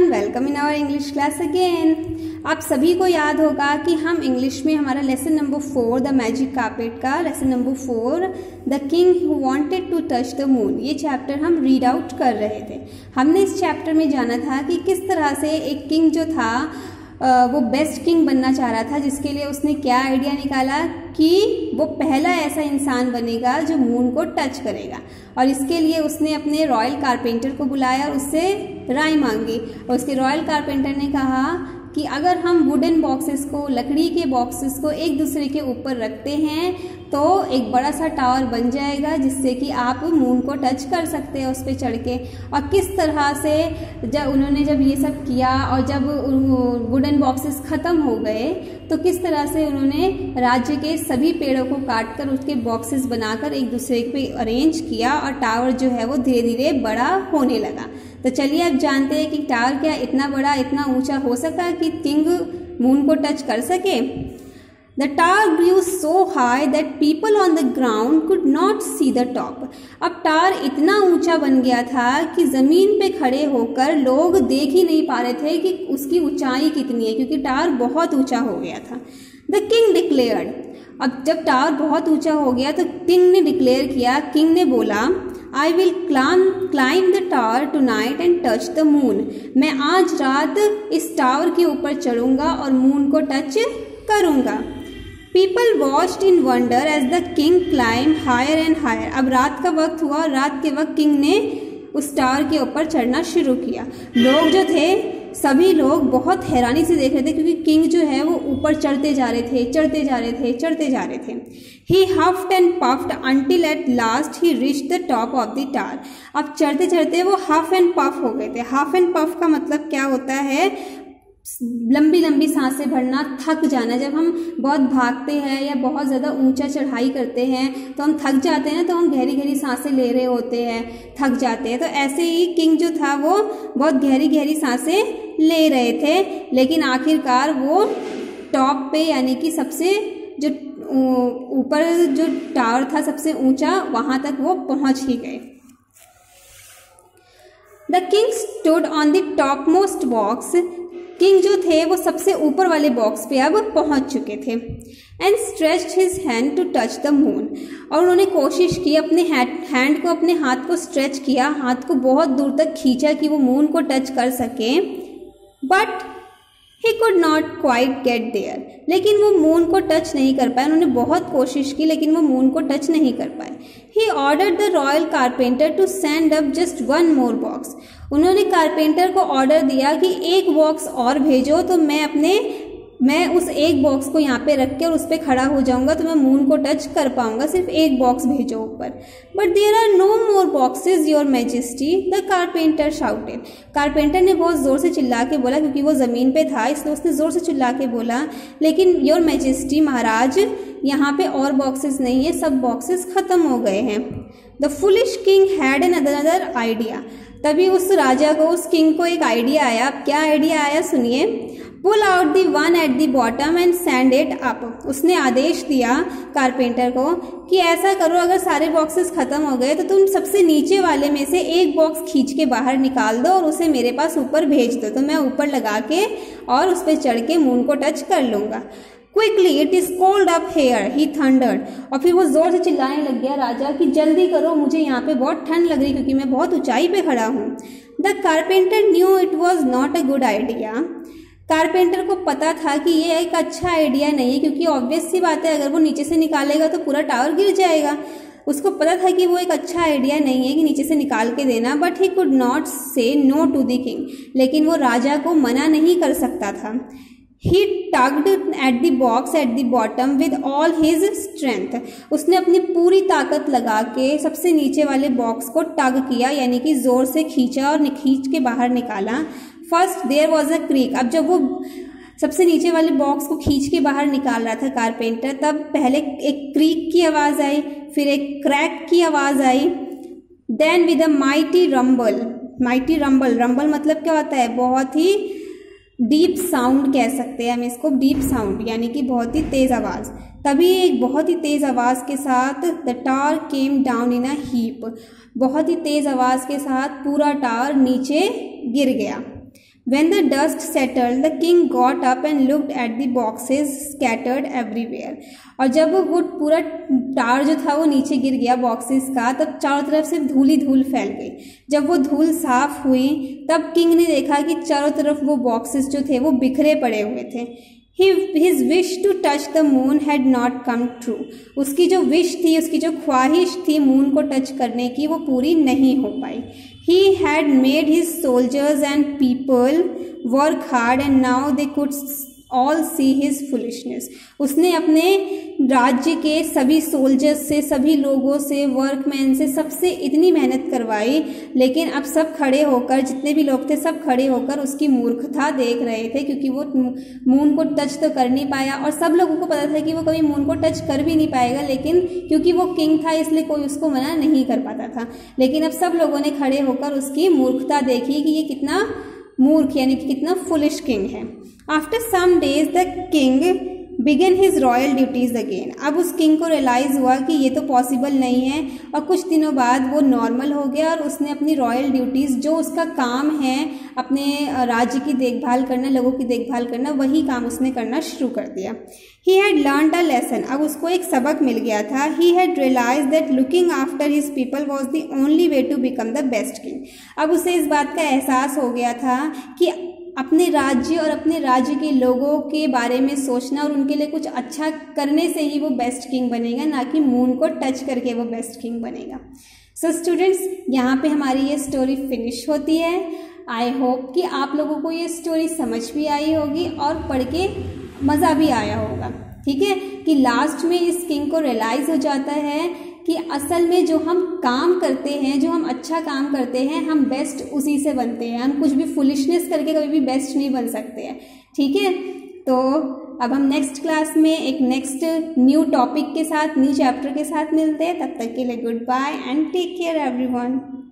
Welcome in our English class again. आप सभी को याद होगा कि हम इंग्लिश में हमारा lesson number 4 the magic carpet का lesson number 4 the king who wanted to touch the moon, ये चैप्टर हम रीड आउट कर रहे थे। हमने इस चैप्टर में जाना था कि किस तरह से एक किंग जो था वो बेस्ट किंग बनना चाह रहा था, जिसके लिए उसने क्या आइडिया निकाला कि वो पहला ऐसा इंसान बनेगा जो मून को टच करेगा। और इसके लिए उसने अपने रॉयल कारपेंटर को बुलाया और उससे राय मांगी। और उसके रॉयल कारपेंटर ने कहा कि अगर हम वुडन बॉक्सेस को, लकड़ी के बॉक्सेस को एक दूसरे के ऊपर रखते हैं तो एक बड़ा सा टावर बन जाएगा जिससे कि आप मून को टच कर सकते हैं उस पर चढ़ के। और किस तरह से उन्होंने जब ये सब किया और जब वुडन बॉक्सेस ख़त्म हो गए तो किस तरह से उन्होंने राज्य के सभी पेड़ों को काटकर उसके बॉक्सेस बनाकर एक दूसरे पे अरेंज किया और टावर जो है वो धीरे धीरे बड़ा होने लगा। तो चलिए अब जानते हैं कि टावर क्या इतना बड़ा, इतना ऊंचा हो सका कि किंग मून को टच कर सके। The tower grew so high that people on the ground could not see the top. अब टावर इतना ऊंचा बन गया था कि जमीन पे खड़े होकर लोग देख ही नहीं पा रहे थे कि उसकी ऊंचाई कितनी है, क्योंकि टावर बहुत ऊंचा हो गया था। The king declared. अब जब टावर बहुत ऊंचा हो गया तो किंग ने डिक्लेयर किया, किंग ने बोला, I will climb the tower tonight and touch the moon. मैं आज रात इस टावर के ऊपर चढ़ूंगा और मून को टच करूंगा। People watched in wonder as the king climbed higher and higher. अब रात का वक्त हुआ और रात के वक्त किंग ने उस टावर के ऊपर चढ़ना शुरू किया। लोग जो थे सभी लोग बहुत हैरानी से देख रहे थे, क्योंकि किंग जो है वो ऊपर चढ़ते जा रहे थे, चढ़ते जा रहे थे, चढ़ते जा रहे थे। He huffed and puffed until at last he reached the top of the tower. अब चढ़ते चढ़ते वो हफ एंड पफ हो गए थे। हफ एंड पफ का मतलब क्या होता है? लंबी लंबी सांसें भरना, थक जाना। जब हम बहुत भागते हैं या बहुत ज़्यादा ऊंचा चढ़ाई करते हैं तो हम थक जाते हैं, तो हम गहरी गहरी सांसें ले रहे होते हैं, थक जाते हैं। तो ऐसे ही किंग जो था वो बहुत गहरी गहरी सांसें ले रहे थे, लेकिन आखिरकार वो टॉप पे, यानी कि सबसे जो ऊपर जो टावर था सबसे ऊंचा, वहां तक वो पहुंच ही गए। The king stood on the top most box. King जो थे वो सबसे ऊपर वाले बॉक्स पे अब पहुंच चुके थे। And stretched his hand to touch the moon. और उन्होंने कोशिश की, अपने हैंड को, अपने हाथ को स्ट्रेच किया, हाथ को बहुत दूर तक खींचा कि वो मून को टच कर सके। But he could not quite get there. लेकिन वो मून को टच नहीं कर पाए। उन्होंने बहुत कोशिश की लेकिन वो मून को टच नहीं कर पाए। He ordered the royal carpenter to send up just one more box. उन्होंने कारपेंटर को ऑर्डर दिया कि एक बॉक्स और भेजो, तो मैं उस एक बॉक्स को यहाँ पे रख के और उस पर खड़ा हो जाऊंगा तो मैं मून को टच कर पाऊंगा। सिर्फ एक बॉक्स भेजो ऊपर। But there are no more boxes your majesty, the carpenter shouted. Carpenter ने बहुत जोर से चिल्ला के बोला, क्योंकि वो जमीन पे था इसलिए उसने जोर से चिल्ला के बोला, लेकिन योर मैजेस्टी, महाराज, यहाँ पे और बॉक्सेस नहीं है, सब बॉक्सेस खत्म हो गए हैं। The foolish king had an another idea. तभी उस राजा को, उस किंग को एक आइडिया आया। अब क्या आइडिया आया सुनिए। Pull out the one at the bottom and send it up. उसने आदेश दिया कारपेंटर को कि ऐसा करो, अगर सारे बॉक्सेस खत्म हो गए तो तुम सबसे नीचे वाले में से एक बॉक्स खींच के बाहर निकाल दो और उसे मेरे पास ऊपर भेज दो, तो मैं ऊपर लगा के और उस पर चढ़ के मून को टच कर लूंगा। Quickly, it is cold up here, he thundered. और फिर वो जोर से चिल्लाने लग गया राजा कि जल्दी करो, मुझे यहाँ पे बहुत ठंड लग रही क्योंकि मैं बहुत ऊंचाई पे खड़ा हूँ। The carpenter knew it was not a good idea. Carpenter को पता था कि ये एक अच्छा आइडिया नहीं है, क्योंकि ऑब्वियस सी बात है अगर वो नीचे से निकालेगा तो पूरा टावर गिर जाएगा। उसको पता था कि वो एक अच्छा आइडिया नहीं है कि नीचे से निकाल के देना। But he could not say no to the king. लेकिन वो राजा को मना नहीं कर सकता था। He tugged at the box at the bottom with all his strength. उसने अपनी पूरी ताकत लगा के सबसे नीचे वाले बॉक्स को टग किया, यानी कि जोर से खींचा और खींच के बाहर निकाला। First there was a creak. अब जब वो सबसे नीचे वाले बॉक्स को खींच के बाहर निकाल रहा था कारपेंटर, तब पहले एक क्रीक की आवाज आई, फिर एक क्रैक की आवाज आई। Then with a mighty rumble. Mighty rumble, rumble मतलब क्या होता है? बहुत ही डीप साउंड कह सकते हैं हम इसको, डीप साउंड यानी कि बहुत ही तेज आवाज। तभी एक बहुत ही तेज आवाज के साथ the tower came down in a heap. बहुत ही तेज आवाज के साथ पूरा टावर नीचे गिर गया। When the dust settled, the king got up and looked at the boxes scattered everywhere. और जब वो पूरा टार जो था वो नीचे गिर गया बॉक्सेस का, तब चारों तरफ से धूल ही धूल फैल गई। जब वो धूल साफ हुई तब किंग ने देखा कि चारों तरफ वो बॉक्सेस जो थे वो बिखरे पड़े हुए थे। His wish to touch the moon had not come true. उसकी जो विश थी, उसकी जो ख्वाहिश थी मून को टच करने की, वो पूरी नहीं हो पाई। He had made his soldiers and people work hard and now they could all see his foolishness. उसने अपने राज्य के सभी सोल्जर्स से, सभी लोगों से, वर्कमैन से, सबसे इतनी मेहनत करवाई, लेकिन अब सब खड़े होकर, जितने भी लोग थे सब खड़े होकर उसकी मूर्खता देख रहे थे, क्योंकि वो मून को टच तो कर नहीं पाया और सब लोगों को पता था कि वो कभी मून को टच कर भी नहीं पाएगा, लेकिन क्योंकि वो किंग था इसलिए कोई उसको मना नहीं कर पाता था। लेकिन अब सब लोगों ने खड़े होकर उसकी मूर्खता देखी कि ये कितना मूर्ख यानी कि कितना फुलिश किंग है। After some days the king began his royal duties again. अब उस किंग को रियलाइज हुआ कि ये तो पॉसिबल नहीं है और कुछ दिनों बाद वो नॉर्मल हो गया और उसने अपनी रॉयल ड्यूटीज़, जो उसका काम है अपने राज्य की देखभाल करना, लोगों की देखभाल करना, वही काम उसने करना शुरू कर दिया। He had learned a lesson. अब उसको एक सबक मिल गया था। He had realized that looking after his people was the only way to become the best king. अब उसे इस बात का एहसास हो गया था कि अपने राज्य और अपने राज्य के लोगों के बारे में सोचना और उनके लिए कुछ अच्छा करने से ही वो बेस्ट किंग बनेगा, ना कि मून को टच करके वो बेस्ट किंग बनेगा। सो स्टूडेंट्स, यहाँ पे हमारी ये स्टोरी फिनिश होती है। आई होप कि आप लोगों को ये स्टोरी समझ भी आई होगी और पढ़ के मज़ा भी आया होगा। ठीक है, कि लास्ट में इस किंग को रियलाइज़ हो जाता है कि असल में जो हम काम करते हैं, जो हम अच्छा काम करते हैं, हम बेस्ट उसी से बनते हैं। हम कुछ भी फुलिशनेस करके कभी भी बेस्ट नहीं बन सकते हैं। ठीक है, तो अब हम नेक्स्ट क्लास में एक नेक्स्ट न्यू टॉपिक के साथ, न्यू चैप्टर के साथ मिलते हैं। तब तक के लिए goodbye and take care everyone.